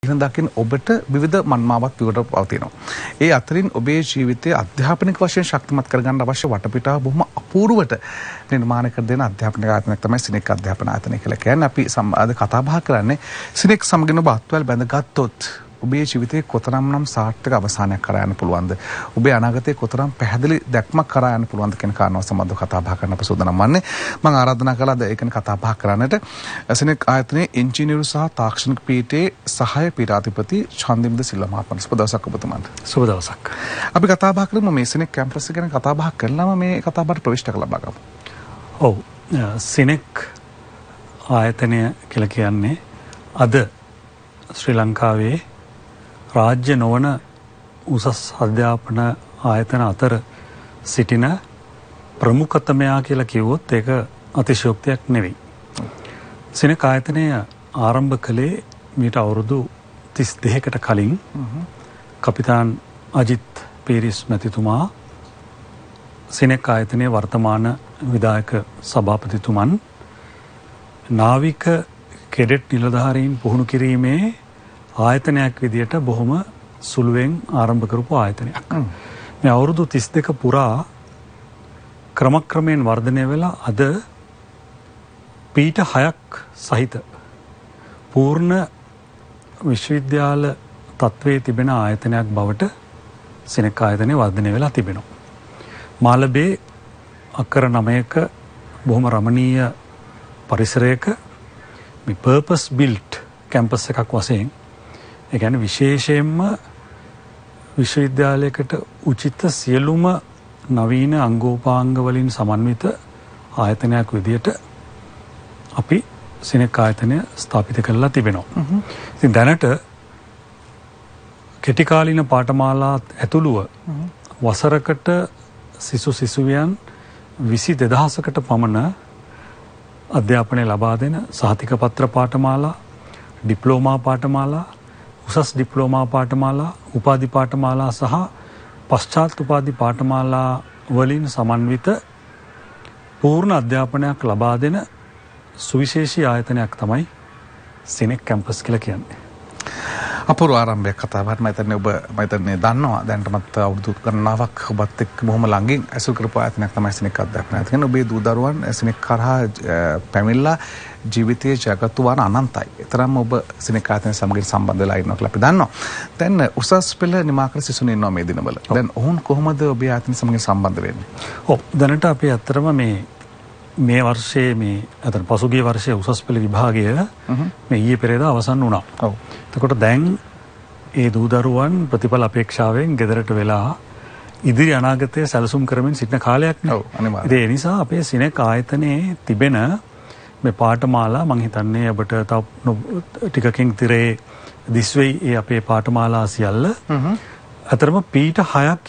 ඉගෙන දකින්න ඔබට විවිධ මන්මාවත් පියවර පවතිනවා. ඒ අතරින් ඔබේ ජීවිතයේ අධ්‍යාපනික වශයෙන් ශක්තිමත් කරගන්න අවශ්‍ය වටපිටාව බොහොම අපූර්වට නිර්මාණය කර දෙන අධ්‍යාපනික ආයතනයක් තමයි සිනෙක් අධ්‍යාපන ආයතනය කියලා කියන්නේ. අපි අද කතා බහ කරන්නේ සිනෙක් සමගින් ඔබ අත්වැල් බැඳගත්තොත් ඔබේ ජීවිතයේ කොතරම්නම් සාර්ථක අවසානයක් කරා යන්න පුළුවන්ද? ඔබේ අනාගතයේ කොතරම් පැහැදිලි දැක්මක් කරා යන්න පුළුවන්ද කියන කාරණාව සම්බන්ධව කතා බහ කරන්න අපි සූදානම් වන්නේ. මම ආරාධනා කළාද ඒකනේ කතා බහ කරන්නට. සිනෙක් ආයතනයේ ඉංජිනේරු සහ තාක්ෂණික පීඨයේ සහාය පීඨාධිපති චන්දිමද සිල්වා මහත්මයා. සුබ දවසක් ඔබතුමාට. සුබ දවසක්. අපි කතා බහ කරමු මේ සිනෙක් කැම්පස් එක ගැන කතා බහ කළාම මේ කතා බහට ප්‍රවිෂ්ඨ ලබා ගමු. ඔව්. සිනෙක් ආයතනය කියලා කියන්නේ අද ශ්‍රී ලංකාවේ රාජ්‍ය නොවන උසස් අධ්‍යාපන ආයතන අතර සිටින ප්‍රමුඛතමයා කියලා කිව්වොත් ඒක අතිශයෝක්තියක් නෙවෙයි. සිනෙක් ආයතනය ආරම්භ කළේ මීට අවුරුදු 32කට කලින් කපිතාන් අජිත් පීරිස් මැතිතුමා සිනෙක් ආයතනයේ වර්තමාන විධායක සභාපතිතුමන් නාවික කෙඩෙට් නිලධාරීන් පුහුණු කිරීමේ ආයතනයක් විදියට බොහොම සුළුවෙන් ආරම්භ කරපු ආයතනයක්. මේ අවුරුදු 32 පුරා ක්‍රමක්‍රමයෙන් වර්ධනය වෙලා අද පීඨ 6ක් සහිත පූර්ණ විශ්වවිද්‍යාල තත්වයේ තිබෙන ආයතනයක් බවට සිනෙක් ආයතනය වර්ධනය වෙලා තිබෙනවා. මාලබේ අක්කර 9ක බොහොම රමණීය පරිසරයක මේ පර්පස් බිල්ට් කැම්පස් එකක් වශයෙන් ඒ කියන්නේ විශේෂයෙන්ම විශ්වවිද්‍යාලයකට උචිත සියලුම නවීන අංගෝපාංග වලින් සමන්විත ආයතනයක් විදියට අපි සිනෙක් ආයතනය ස්ථාපිත කරලා තිබෙනවා. ඉතින් දැනට කෙටි කාලීන පාඨමාලාත් ඇතුළුව වසරකට සිසු සිසුවියන් 22000කට පමණ අධ්‍යාපනය ලබා දෙන සහතික පත්‍ර පාඨමාලා, ඩිප්ලෝමා පාඨමාලා, උසස් ඩිප්ලෝමා පාඨමාලා, උපාධි පාඨමාලා සහ පශ්චාත් උපාධි පාඨමාලා වලින් සමන්විත පූර්ණ අධ්‍යාපනයක් ලබා දෙන සුවිශේෂී ආයතනයක් තමයි සිනෙක් කැම්පස් කියලා කියන්නේ. අපූර්ව ආරම්භයක් කතාවක් මම හිතන්නේ දන්නවා දැනටමත් අවුරුදු ගණනාවක් ඔබත් එක්ක බොහොම ළඟින් ඇසුරු කරපු ආයතනයක් තමයි සිනෙක් අධ්‍යාපන ආයතනය. ඔබේ දූ දරුවන් සිනෙක් කරහා පැමිණලා ජීවිතයේ ජගතු වන අනන්තයි. ඒතරම් ඔබ සිනෙක් ආයතනය සමග සම්බන්ධ වෙලා ඉන්නවා කියලා අපි දන්නවා. දැන් උසස් පෙළ නිමා කර සිසුන් ඉන්නවා මේ දිනවල. දැන් ඔවුන් කොහොමද ඔබේ ආයතනය සමග සම්බන්ධ වෙන්නේ? ඔව් දැනට අපි අත්‍තරම මේ වර්ෂයේ මේ අතන පසුගිය වර්ෂයේ උසස් පෙළ විභාගය මේ ඊයේ පෙරේදා අවසන් වුණා. ඔව්. එතකොට දැන් ඒ දූ දරුවන් ප්‍රතිඵල අපේක්ෂාවෙන් ගෙදරට වෙලා ඉදිරි අනාගතය සැලසුම් කරමින් සිටින කාලයක් නේ. ඔව් අනිවාර්යයෙන්. ඒ නිසා අපේ සිනෙක් ආයතනයේ තිබෙන මේ පාඨමාලා මම හිතන්නේ ඔබට තව ටිකකින් තිරේ දිස්වෙයි ඒ අපේ පාඨමාලා සියල්ල. අතරම පීඨ 6ක්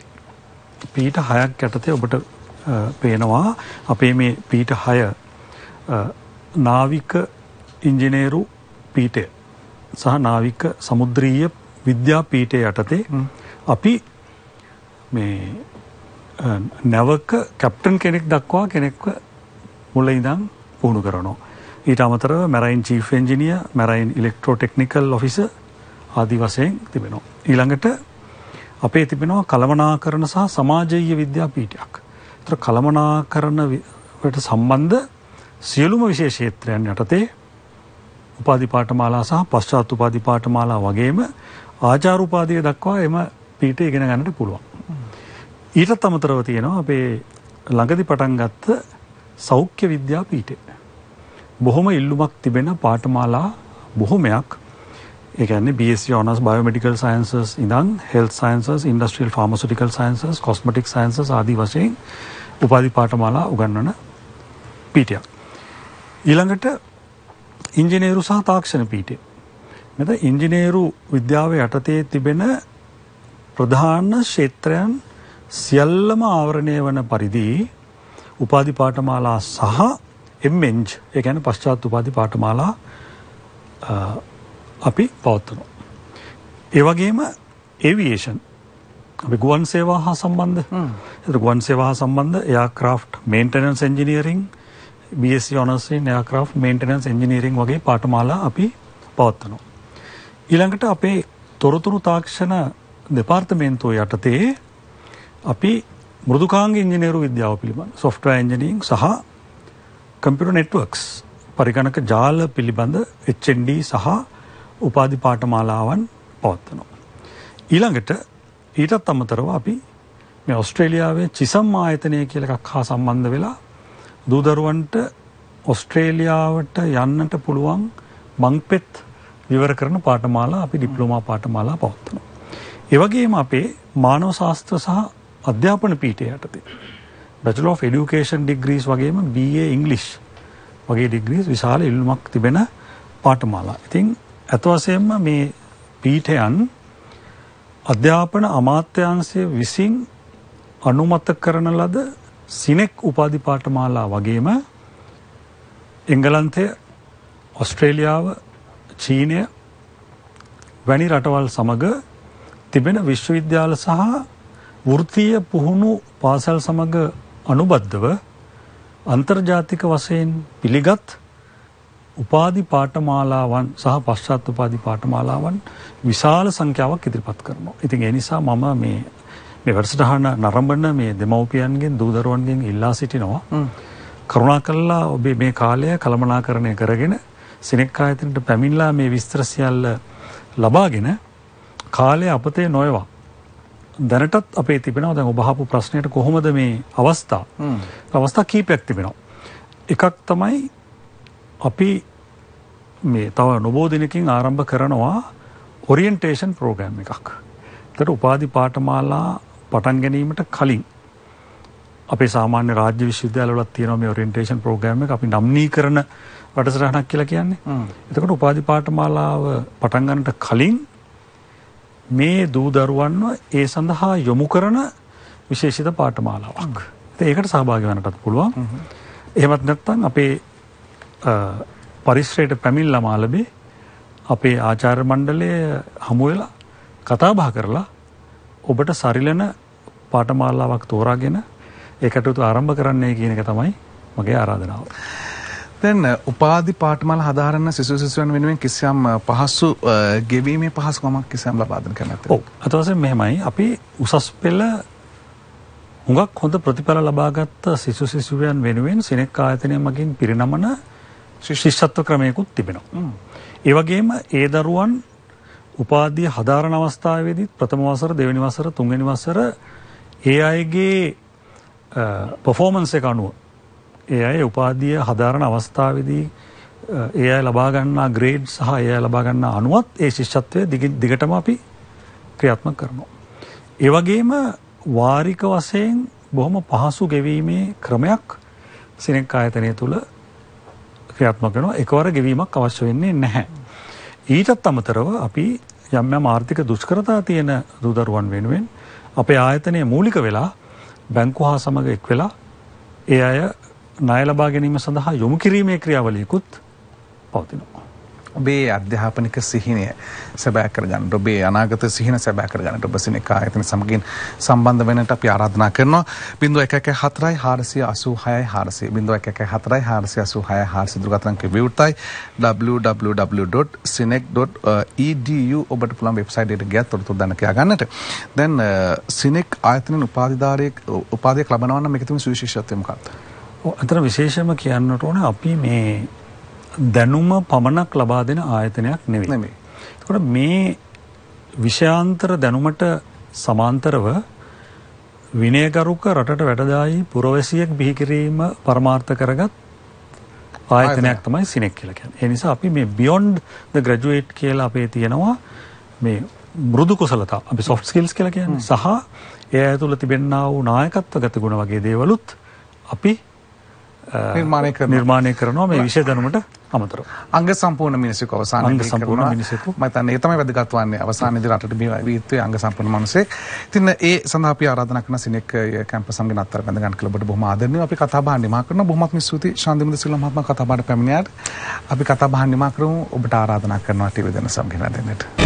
යටතේ ඔබට පේනවා අපේ මේ පීඨ 6 නාවික ඉංජිනේරු පීඨය සහ නාවික සමුද්‍රීය විද්‍යා පීඨය යටතේ අපි මේ නැවක කැප්ටන් කෙනෙක් දක්වා කෙනෙක්ව මුල ඉඳන් පුහුණු කරනවා. ඊට අමතරව marine chief engineer, marine electro technical officer ආදී වශයෙන් තිබෙනවා. ඊළඟට අපේ තිබෙනවා කළමනාකරණ සහ සමාජීය විද්‍යා පීඨයක්. ඒතර කළමනාකරණ වලට සම්බන්ධ සියලුම විශේෂ ක්ෂේත්‍රයන් යටතේ උපාධි පාඨමාලා සහ පශ්චාත් උපාධි පාඨමාලා වගේම ආචාර උපාධිය දක්වා එම පීඨය ඉගෙන ගන්නට පුළුවන්. ඊටත් අමතරව තියෙනවා අපේ ළඟදි පටන් ගත්ත සෞඛ්‍ය විද්‍යා පීඨය. බොහොම ඉල්ලුමක් තිබෙන පාඨමාලා බොහොමයක්. ඒ කියන්නේ BSc Honours Biomedical Sciences ඉඳන් Health Sciences, Industrial Pharmaceutical Sciences, Cosmetic Sciences ආදී වශයෙන් උපාධි පාඨමාලා උගන්වන පීඨයක්. ඊළඟට ඉංජිනේරු සහ තාක්ෂණ පීඨය. මෙතන ඉංජිනේරු විද්‍යාව යටතේ තිබෙන ප්‍රධාන ක්ෂේත්‍රයන් සියල්ලම ආවරණය වන පරිදි උපාධි පාඨමාලා සහ MEng ඒ කියන්නේ පශ්චාත් උපාධි පාඨමාලා අපි පවත්වනවා. ඒ වගේම ඒවියේෂන් අපි ගුවන් සේවා හා සම්බන්ධ. ඒතර ගුවන් සේවා හා සම්බන්ධ aircraft maintenance engineering, BSc Honours in Aircraft Maintenance Engineering වගේ පාඨමාලා අපි පවත්වනවා. ඊළඟට අපේ තොරතුරු තාක්ෂණ දෙපාර්තමේන්තුව යටතේ අපි මෘදුකාංග ඉංජිනේරු විද්‍යාව පිළිබඳ software engineering සහ computer networks පරිගණක ජාල පිළිබඳ HND සහ උපාධි පාඨමාලාවන් පවත්වනවා. ඊළඟට ඊටත් අමතරව අපි මේ ඕස්ට්‍රේලියාවේ චිසම් ආයතනය කියලා එකක් හා සම්බන්ධ වෙලා දූ දරුවන්ට ඕස්ට්‍රේලියාවට යන්නට පුළුවන් මංපෙත් විවර කරන පාඨමාලා අපි ඩිප්ලෝමා පාඨමාලා පවත්වනවා. ඒ වගේම අපේ මානව ශාස්ත්‍ර සහ අධ්‍යාපන පීඨය යටතේ Bachelor of Education degrees වගේම BA English වගේ degrees විශාල ඉල්ලුමක් තිබෙන පාඨමාලා. ඉතින් අත වශයෙන්ම මේ පීඨයන් අධ්‍යාපන අමාත්‍යාංශය විසින් අනුමත කරන ලද සිනෙක් උපාධි පාඨමාලා වගේම එංගලන්තය, ඕස්ට්‍රේලියාව, චීනය වැනි රටවල් සමග තිබෙන විශ්වවිද්‍යාල සහ වෘත්තීය පුහුණු පාසල් සමග අනුබද්ධව අන්තර්ජාතික වශයෙන් පිළිගත් උපාධි පාඨමාලාවන් සහ පශ්චාත් උපාධි පාඨමාලාවන් විශාල සංඛ්‍යාවක් ඉදිරිපත් කරනවා. ඉතින් ඒ නිසා මම මේ වැඩසටහන නරඹන මේ දෙමව්පියන්ගෙන් දූ දරුවන්ගෙන් ඉල්ලා සිටිනවා. කරුණාකරලා ඔබේ මේ කාලය කළමනාකරණය කරගෙන සිනෙක් ආයතනයට පැමිණලා මේ විස්තර සියල්ල ලබාගෙන කාලය අපතේ නොයවා. දැනටත් අපේ තිබෙනවා දැන් ඔබ අහපු ප්‍රශ්නයට කොහොමද මේ අවස්ථා කීපයක් තිබෙනවා. එකක් තමයි අපි මේ තව නොබෝ දිනකින් ආරම්භ කරනවා ඔරියන්ටේෂන් ප්‍රෝග්‍රෑම් එකක්. ඒකට උපාධි පාඨමාලා පටන් ගැනීමට කලින් අපේ සාමාන්‍ය රාජ්‍ය විශ්වවිද්‍යාලවලත් තියෙනවා මේ ඔරියන්ටේෂන් ප්‍රෝග්‍රෑම් එක. අපි නම්නීකරණ වැඩසටහනක් කියලා කියන්නේ. එතකොට උපාධි පාඨමාලාව පටන් ගන්නට කලින් මේ දූ දරුවන්ව ඒ සඳහා යොමු කරන විශේෂිත පාඨමාලාවක්. ඒකට සහභාගී වෙන්නටත් පුළුවන්. එහෙමත් නැත්නම් අපේ පරිශ්‍රයට පැමිණලා මාළඹේ අපේ ආචාර්ය මණ්ඩලය හමු වෙලා කතා බහ කරලා ඔබට සරිලන පාඨමාලාවක් තෝරාගෙන ඒකට ආරම්භ කරන්නයි කියන එක තමයි මගේ ආරාධනාව. දැන් උපාධි පාඨමාලා හදාරන්න සිසු සිසුවන් වෙනුවෙන් කිසියම් පහසු ගෙවීමේ පහසුකමක් කිසියම් ලබා දෙන්න කැමැත්තේ. ඔව්. අත වශයෙන් මෙහෙමයි අපි උසස් පෙළ හුඟක් හොඳ ප්‍රතිඵල ලබාගත් සිසු සිසුවන් වෙනුවෙන් සිනෙක් ආයතනය මගින් පිරිනමන ශිෂ්‍යත්ව ක්‍රමයකුත් තිබෙනවා. ඒ වගේම ඒ දරුවන් උපාධිය හදාරන අවස්ථාවේදී ප්‍රථම වසර, දෙවෙනි වසර, තුන්වෙනි වසර ඒ අයගේ පර්ෆෝමන්ස් එක අනුව ඒ අය උපාධිය හදාරන අවස්ථාවේදී ඒ අය ලබා ගන්නා ග්‍රේඩ් සහ ඒ අය ලබා ගන්නා අනුවත් ඒ ශිෂ්‍යත්වය දිගටම අපි ක්‍රියාත්මක කරනවා. ඒ වගේම වාරික වශයෙන් බොහොම පහසු ගෙවීමේ ක්‍රමයක් සිනෙක් ආයතනය තුළ ක්‍රියාත්මක වෙනවා. එකවර ගෙවීමක් අවශ්‍ය වෙන්නේ නැහැ. ඊටත් අමතරව අපි යම් යම් ආර්ථික දුෂ්කරතා තියෙන දූ දරුවන් වෙනුවෙන් අපේ ආයතනයේ මූලික වෙලා බැංකු හා සමග එක් වෙලා ඒ අය ණය ලබා ගැනීම සඳහා යොමු කිරීමේ ක්‍රියාවලියකුත් පවතිනවා. ඔබේ අධ්‍යාපනික සිහිනය සැබෑ කරගන්න, ඔබේ අනාගත සිහින සැබෑ කරගන්න ඔබ සිනෙක් ආයතන සමගින් සම්බන්ධ වෙන්නට අපි ආරාධනා කරනවා. 0114 486 400 0114 486 400 දුරකථන අංකය විවෘතයි. www.sinek.edu ඔබට පුළුවන් වෙබ්සයිට් එකට ගියත් තොරතුරු දැන කියා ගන්නට. දැන් සිනෙක් ආයතනෙන් උපාධියක් ලබනවා නම් මේක තමයි සුවිශේෂත්වය මොකක්ද? අතන විශේෂම කියන්නට ඕනේ අපි මේ දැනුම පමණක් ලබා දෙන ආයතනයක් නෙවෙයි. ඒකට මේ විෂයාන්තර දැනුමට සමාන්තරව විනයගරුක රටට වැඩදායී පුරවැසියෙක් බිහි කිරීම පරමාර්ථ කරගත් ආයතනයක් තමයි සිනෙක් කියලා කියන්නේ. ඒ නිසා අපි මේ beyond the graduate කියලා අපේ තියෙනවා මේ මෘදු කුසලතා අපි soft skills කියලා කියන්නේ සහ ඒ අය තුළ තිබෙනා වූ නායකත්ව ගතිගුණ වගේ දේවලුත් අපි නිර්මාණය කරනවා මේ විෂය දැනුමට අමතරව. අංග සම්පූර්ණ මිනිසෙකු අවසානයේදී කරනවා. මම හිතන්නේ ඒ තමයි වැදගත් වන්නේ අවසානයේදී රටට බිහිවිත්තේ අංග සම්පූර්ණ මිනිසෙක්. ඉතින් ඒ සඳහා අපි ආරාධනා කරන සිනෙක් කැම්පස් සමගින් අත්තර බැඳ ගන්න කියලා ඔබට බොහොම ආදරණීයව අපි කතා බහ නිමා කරනවා. බොහොමත්ම ස්තුතියි ශාන්තිමුද සිල්වා මහත්මයා කතා බහට පැමිණියාට. අපි කතා බහ නිමා කරමු. ඔබට ආරාධනා කරනවා ටීවී දෙන්න සමගින් රැඳෙන්නට.